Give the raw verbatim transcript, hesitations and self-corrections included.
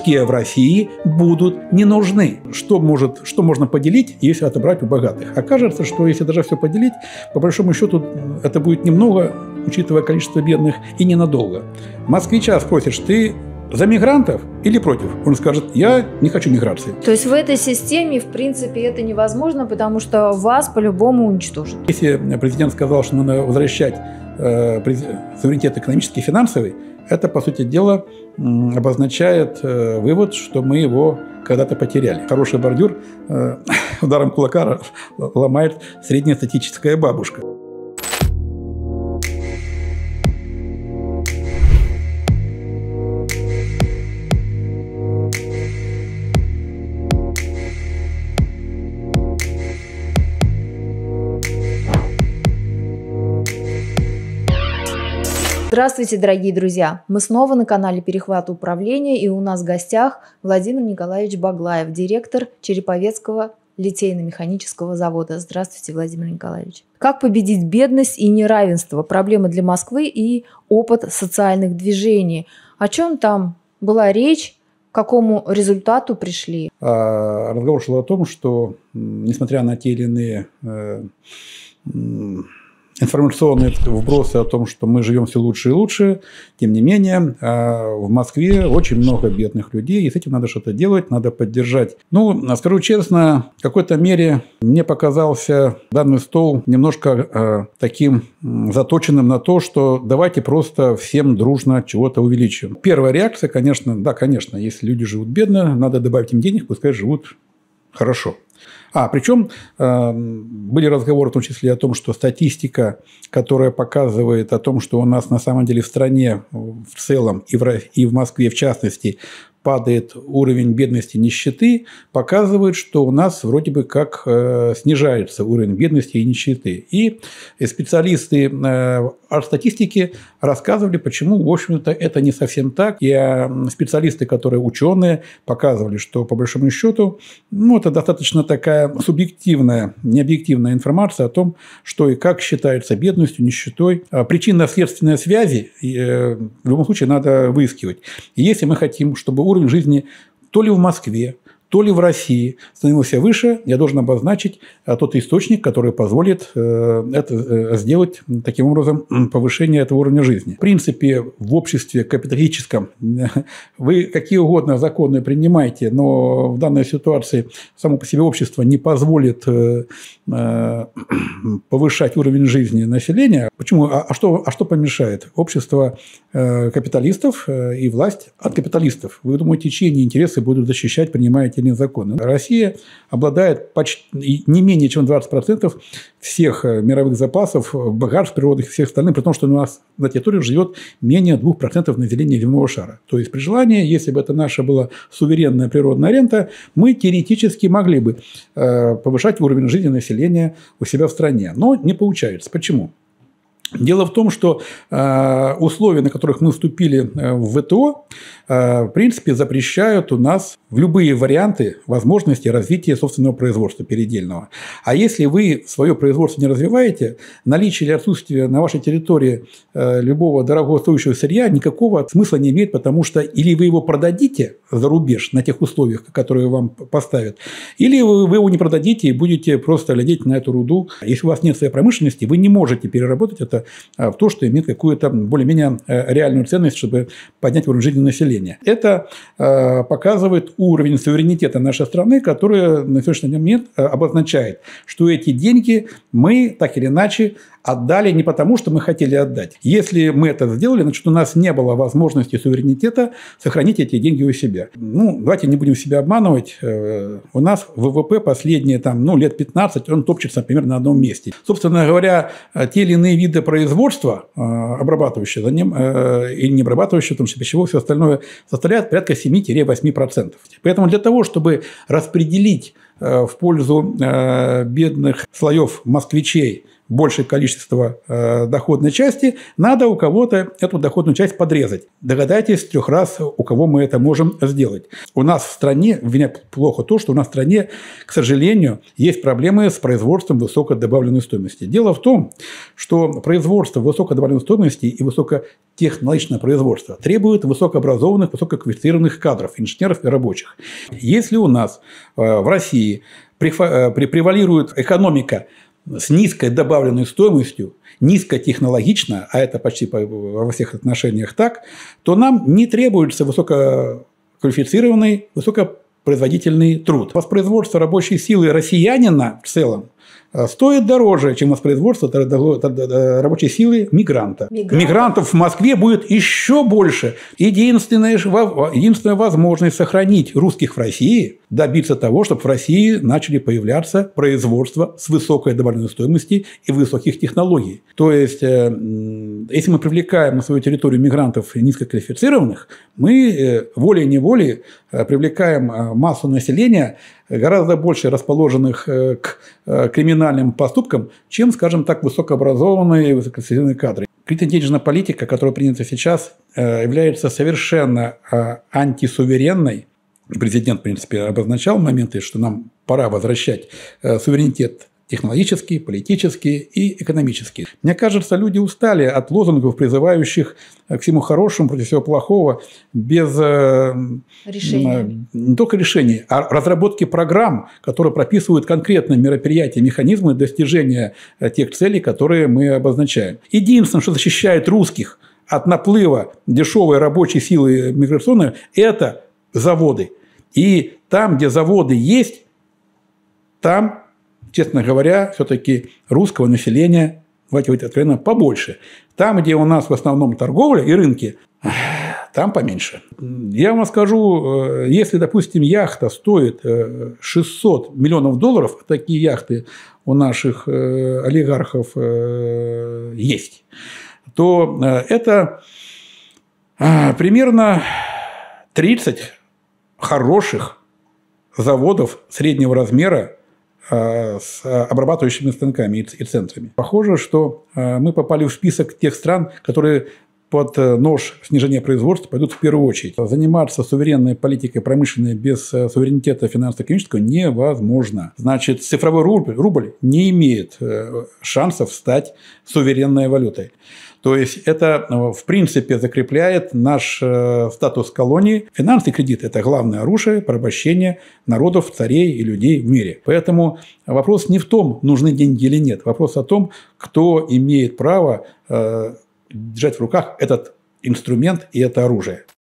нищете в России будут не нужны. Что, может, что можно поделить, если отобрать у богатых? Окажется, что если даже все поделить, по большому счету это будет немного, учитывая количество бедных, и ненадолго. Москвича спросишь, ты за мигрантов или против? Он скажет, я не хочу миграции. То есть в этой системе, в принципе, это невозможно, потому что вас по-любому уничтожат. Если президент сказал, что надо возвращать э, суверенитет экономический и финансовый, это, по сути дела, обозначает э, вывод, что мы его когда-то потеряли. Хороший бордюр э, ударом кулака ломает среднестатистическая бабушка. Здравствуйте, дорогие друзья! Мы снова на канале «Перехват управления», и у нас в гостях Владимир Николаевич Баглаев, директор Череповецкого литейно-механического завода. Здравствуйте, Владимир Николаевич. Как победить бедность и неравенство? Проблемы для Москвы и опыт социальных движений. О чем там была речь? К какому результату пришли? Разговор шел о том, что, несмотря на те или иные э, информационные вбросы о том, что мы живем все лучше и лучше, тем не менее, в Москве очень много бедных людей, и с этим надо что-то делать, надо поддержать. Ну, скажу честно, в какой-то мере мне показался данный стол немножко таким заточенным на то, что давайте просто всем дружно чего-то увеличим. Первая реакция, конечно, да, конечно, если люди живут бедно, надо добавить им денег, пускай живут хорошо. А, причем э, были разговоры в том числе о том, что статистика, которая показывает о том, что у нас на самом деле в стране в целом и в, и в Москве в частности падает уровень бедности, нищеты, показывает, что у нас вроде бы как э, снижается уровень бедности и нищеты. И специалисты э, о статистике рассказывали, почему, в общем-то, это не совсем так. И э, специалисты, которые ученые, показывали, что, по большому счету, ну, это достаточно такая субъективная, необъективная информация о том, что и как считается бедностью, нищетой. Причинно-следственные связи э, в любом случае надо выискивать. И если мы хотим, чтобы уровень уровень жизни то ли в Москве, то ли в России становился выше, я должен обозначить тот источник, который позволит это сделать, таким образом, повышение этого уровня жизни. В принципе, в обществе капиталистическом вы какие угодно законы принимаете, но в данной ситуации само по себе общество не позволит повышать уровень жизни населения. Почему? А что, а что помешает? Общество капиталистов и власть от капиталистов. Вы думаете, чьи интересы будут защищать, принимая эти законы? Россия обладает почти не менее чем двадцать процентов всех мировых запасов, богатств природных и всех остальных, при том, что у нас на территории живет менее двух процентов населения земного шара. То есть, при желании, если бы это наша была суверенная природная рента, мы теоретически могли бы повышать уровень жизни населения у себя в стране. Но не получается. Почему? Дело в том, что э, условия, на которых мы вступили в вэ тэ о, э, в принципе, запрещают у нас в любые варианты возможности развития собственного производства передельного. А если вы свое производство не развиваете, наличие или отсутствие на вашей территории э, любого дорогостоящего сырья никакого смысла не имеет, потому что или вы его продадите за рубеж на тех условиях, которые вам поставят, или вы, вы его не продадите и будете просто глядеть на эту руду. Если у вас нет своей промышленности, вы не можете переработать это в то, что имеет какую-то более-менее реальную ценность, чтобы поднять уровень жизни населения. Это э, показывает уровень суверенитета нашей страны, который на сегодняшний момент обозначает, что эти деньги мы так или иначе отдали не потому, что мы хотели отдать. Если мы это сделали, значит, у нас не было возможности суверенитета сохранить эти деньги у себя. Ну, давайте не будем себя обманывать. У нас вэ вэ пэ последние там, ну, лет пятнадцать, он топчется, например, на одном месте. Собственно говоря, те или иные виды производства, обрабатывающие за ним, или не обрабатывающие, в том числе пищевого, все остальное, составляет порядка семь-восемь процентов. Поэтому для того, чтобы распределить в пользу бедных слоев москвичей большее количество э, доходной части, надо у кого-то эту доходную часть подрезать. Догадайтесь трех раз, у кого мы это можем сделать. У нас в стране, меня плохо то, что у нас в стране, к сожалению, есть проблемы с производством высокой добавленной стоимости. Дело в том, что производство высокой добавленной стоимости и высокотехнологичное производство требует высокообразованных, высококвалифицированных кадров, инженеров и рабочих. Если у нас э, в России превалирует экономика с низкой добавленной стоимостью, низкотехнологично, а это почти во всех отношениях так, то нам не требуется высококвалифицированный, высокопроизводительный труд. Воспроизводство рабочей силы россиянина в целом стоит дороже, чем воспроизводство рабочей силы мигранта. Мигрант. Мигрантов в Москве будет еще больше. Единственная, единственная возможность сохранить русских в России – добиться того, чтобы в России начали появляться производства с высокой добавленной стоимостью и высоких технологий. То есть, если мы привлекаем на свою территорию мигрантов низкоквалифицированных, мы волей-неволей привлекаем массу населения, гораздо больше расположенных к криминальным поступкам, чем, скажем так, высокообразованные и высококвалифицированные кадры. Кредитно-денежная политика, которая принята сейчас, является совершенно антисуверенной. Президент, в принципе, обозначал моменты, что нам пора возвращать суверенитет технологический, политический и экономический. Мне кажется, люди устали от лозунгов, призывающих к всему хорошему против всего плохого, без решения. Не только решений, а разработки программ, которые прописывают конкретные мероприятия, механизмы достижения тех целей, которые мы обозначаем. Единственное, что защищает русских от наплыва дешевой рабочей силы миграционной, это заводы. И там, где заводы есть, там, честно говоря, все-таки русского населения, давайте говорить откровенно, побольше. Там, где у нас в основном торговля и рынки, там поменьше. Я вам скажу, если, допустим, яхта стоит шестьсот миллионов долларов, такие яхты у наших олигархов есть, то это примерно тридцать хороших заводов среднего размера с обрабатывающими станками и центрами. Похоже, что мы попали в список тех стран, которые под нож снижения производства пойдут в первую очередь. Заниматься суверенной политикой промышленной без суверенитета финансово-экономического невозможно. Значит, цифровой рубль, рубль не имеет шансов стать суверенной валютой. То есть, это, в принципе, закрепляет наш статус колонии. Финансы и кредит – это главное оружие порабощения народов, царей и людей в мире. Поэтому вопрос не в том, нужны деньги или нет. Вопрос о том, кто имеет право держать в руках этот инструмент и это оружие.